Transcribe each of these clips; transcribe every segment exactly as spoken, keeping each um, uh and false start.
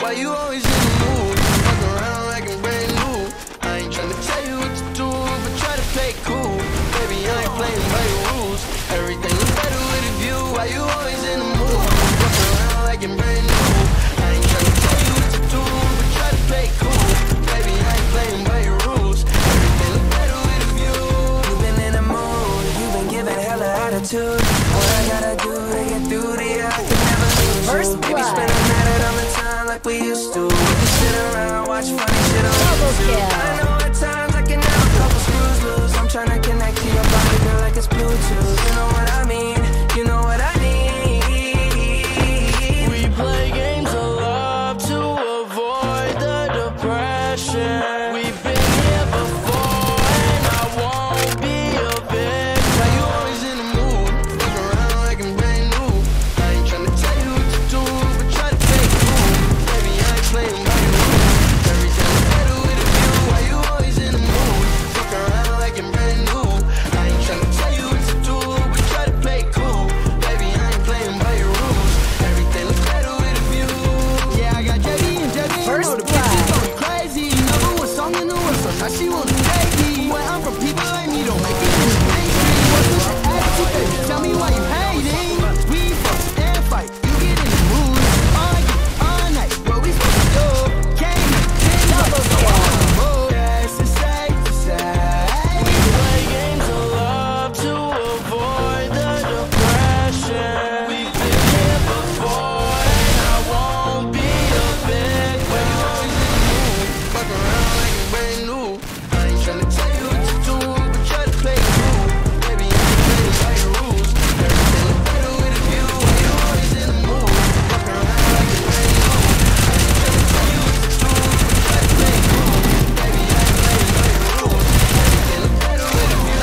Why you always in the mood? Fuck around like I'm brand new. I ain't tryna tell you what to do, but try to play cool. Baby, I ain't playing by your rules. Everything look better with a view. Why you always in the mood? Fuck around like I'm brand new. I ain't tryna tell you what to do, but try to play cool. Baby, I ain't playing by your rules. Everything look better with a view. You've been in the mood, you've been giving hella attitude. What I gotta do to get through to you, I can never lose First you. Maybe blood. spending at it all the time like we used to. We can sit around, watch funny shit on Double YouTube. kill. I know at times I can have a couple screws loose. I'm tryna connect to your body, girl, like it's Bluetooth. You know what I mean, you know what I need. We play games of love to avoid the depression. We've been here before and I won't be a victim. Why you always in the mood? Fuck around like I'm brand new. I ain't tryna tell you what to do, but try to play cool. Baby, I ain't playing by your rules. Everything look better with a view. Why you always in the mood? Fuck around like I'm brand new. I ain't tryna tell you what to do, but try to play cool. Baby, I ain't playing by your rules. Everything look better with a view. Yeah, I got J D and J D. First know the blood. bitches going crazy. Number one song in the world, so now she wanna take me. Where I'm from, people like me don't make it in the mainstream. What's with your attitude, baby? Tell me why you hating. We fuss and fight, you get in the mood. Argue all night, what we supposed to do? Can't make ten bucks, so I'm on the road. Yes, it's safe to say. We play games of love to avoid the depression. We've been here before and I won't be a victim. Why you always in the mood? Fuck around like I'm brand new. I ain't tryna tell you what to do, but try to play cool. Baby, I ain't playing by your rules. Everything look better with a view. Why you always in the mood? Fuck around like I'm brand new. I ain't tryna tell you what to do, but try to play cool. Baby, I ain't playing by your rules. Everything look better with a view.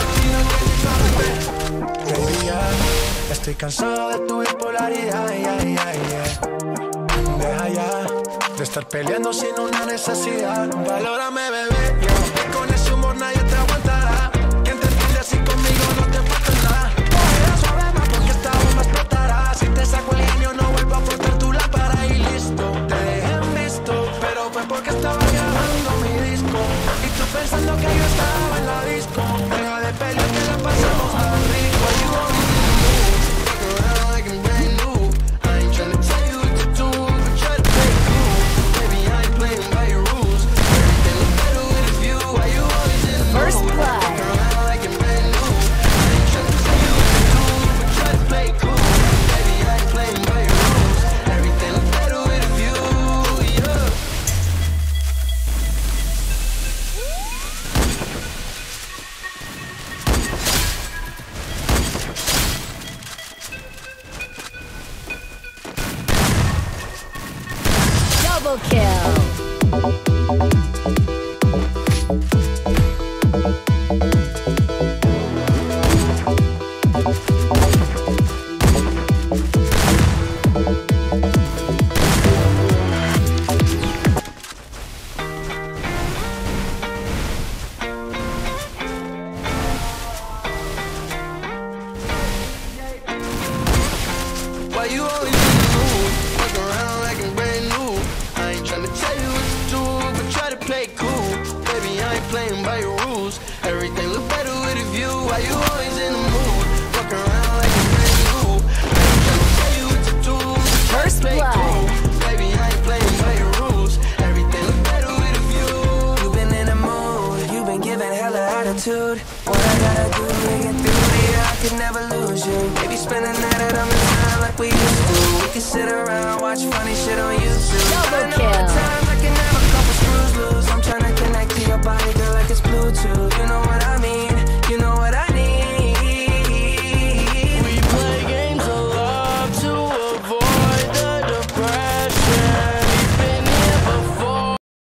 Baby, ya estoy cansado de tu bipolaridad, ya, ya, ya. Deja ya de estar peleando sin una necesidad. Valórame, bebé, yo. Con ese humor nadie te aguantará. Quien te entiende así conmigo no te falta nada. Coge suave más porque esta bomba explotará. Si te saco el genio no vuelvo a frotar tu lámpara y listo. Te dejé en visto, pero fue porque estaba grabando mi disco. Y tú pensando que yo estaba en la disco. Deja de pelear que la pasamos tan rico. You always in the mood. Fuck around like I'm brand new. I ain't tryna tell you what to do, but try to play cool. Baby, I ain't playing by your rules. Everything look better with a view. Why you always in the mood? First blood. Fuck around like I'm brand new. I ain't tryna tell you what to do, but try to play cool. Baby, I ain't playing by your rules. Everything look better with a view. Yeah. Double kill. Why you always in the mood? Fuck around like I'm brand new. I ain't tryna tell you what to do, but try to play cool. Baby, I ain't playing by your rules. Everything look better with a view. Why you always in the mood? Fuck around like I'm brand new. I ain't tryna tell you what to do, but try to First play blood. cool. Baby, I ain't playing by your rules. Everything look better with a view. You've been in the mood, you've been giving hella attitude. What I gotta do to get through to you, I could never lose you. Maybe spending that at on the time like we used to. We could sit around, watch funny shit on YouTube.